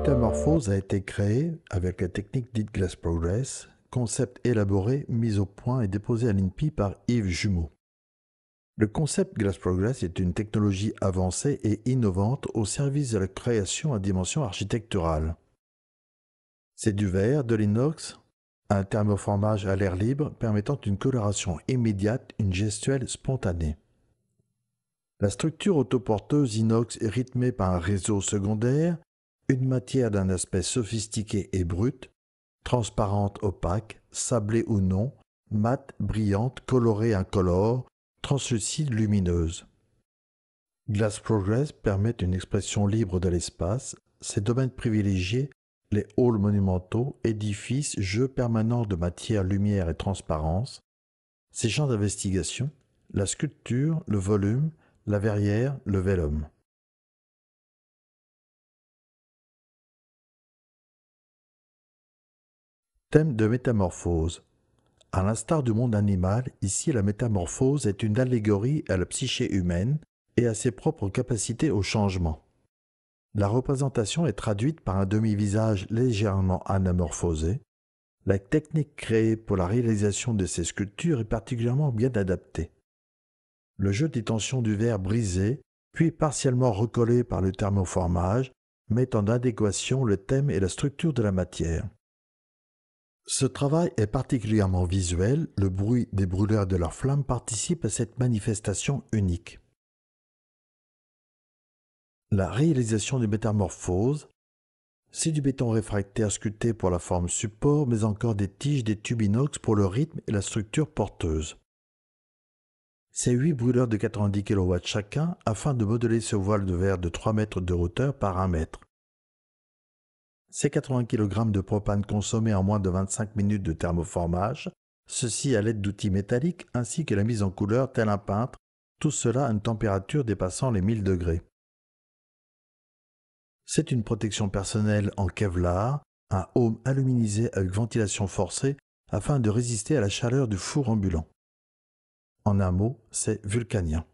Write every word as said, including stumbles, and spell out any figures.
métamorphose a été créée avec la technique dite Glass Progress, concept élaboré, mis au point et déposé à l'I N P I par Yves Jumeau. Le concept Glass Progress est une technologie avancée et innovante au service de la création à dimension architecturale. C'est du verre, de l'inox, un thermoformage à l'air libre permettant une coloration immédiate, une gestuelle spontanée. La structure autoporteuse inox est rythmée par un réseau secondaire, une matière d'un aspect sophistiqué et brut, transparente opaque, sablée ou non, mate, brillante, colorée incolore, translucide lumineuse. Glass Progress permet une expression libre de l'espace, ses domaines privilégiés, les halls monumentaux, édifices, jeux permanents de matière, lumière et transparence, ses champs d'investigation, la sculpture, le volume, la verrière, le vellum. Thème de métamorphose. À l'instar du monde animal, ici la métamorphose est une allégorie à la psyché humaine et à ses propres capacités au changement. La représentation est traduite par un demi-visage légèrement anamorphosé. La technique créée pour la réalisation de ces sculptures est particulièrement bien adaptée. Le jeu des tensions du verre brisé, puis partiellement recollé par le thermoformage, met en adéquation le thème et la structure de la matière. Ce travail est particulièrement visuel, le bruit des brûleurs de leurs flammes participe à cette manifestation unique. La réalisation du métamorphose, c'est du béton réfractaire sculpté pour la forme support, mais encore des tiges des tubes inox pour le rythme et la structure porteuse. C'est huit brûleurs de quatre-vingt-dix kilowatts chacun afin de modeler ce voile de verre de trois mètres de hauteur par un mètre. C'est quatre-vingts kilogrammes de propane consommés en moins de vingt-cinq minutes de thermoformage, ceci à l'aide d'outils métalliques ainsi que la mise en couleur tel un peintre, tout cela à une température dépassant les mille degrés. C'est une protection personnelle en Kevlar, un home aluminisé avec ventilation forcée afin de résister à la chaleur du four ambulant. En un mot, c'est vulcanien.